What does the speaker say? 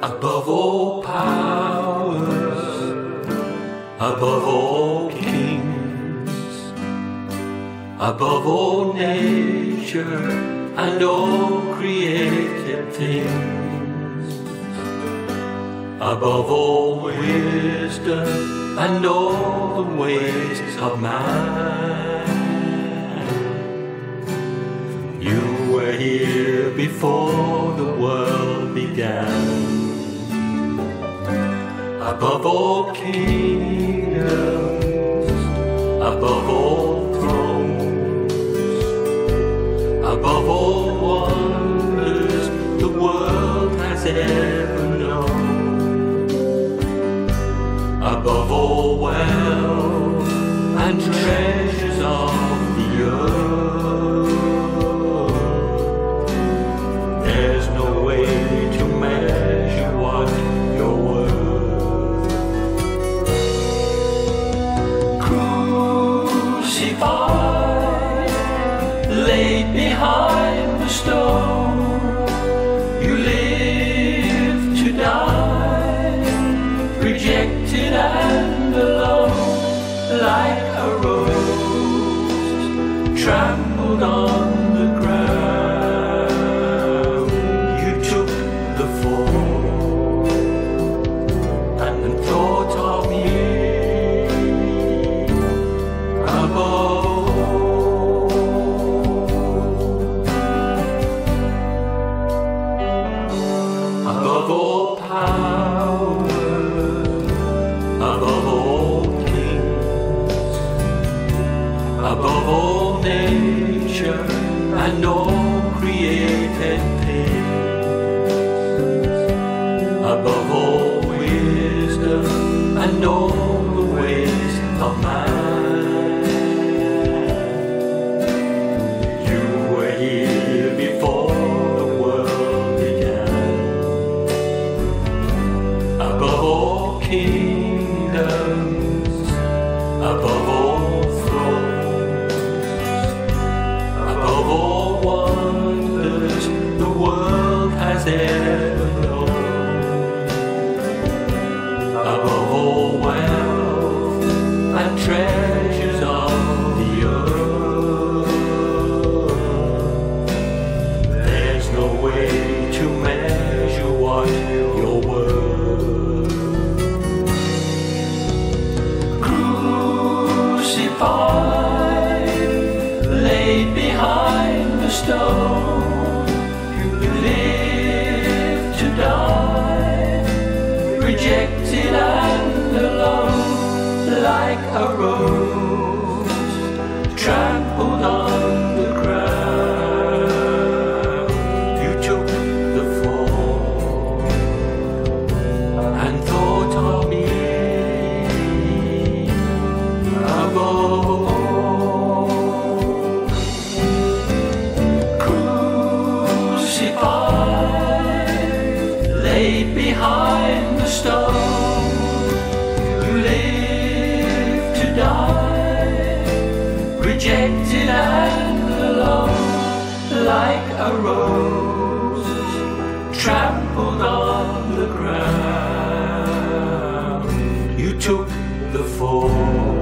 above all powers, above all kings, above all nature and all created things, above all wisdom and all the ways of man. You were here before the world began, above all kingdoms, above all thrones, above all wonders the world has ever known, above all wealth and treasures of the earth. There's no way to measure what you're worth. Crucified, laid behind the stone, you live to die, rejected and alone, like a rose trampled on the ground. You took the fall and thought of me above all powers, above all kings, above all nature and all created things, above all wisdom and all the ways of man. You were here before the world began, above all kingdoms, above all thrones, above all wonders the world has ever known, above all wealth and treasures of the earth. There's no way to measure what you're worth. Crucified, laid behind the stone, you live to die, rejected and alone, like a rose trampled on the ground. You took the fall and thought of me above. Crucified, laid behind the stone, you live to die, rejected and alone, like a rose trampled on the ground. You took the fall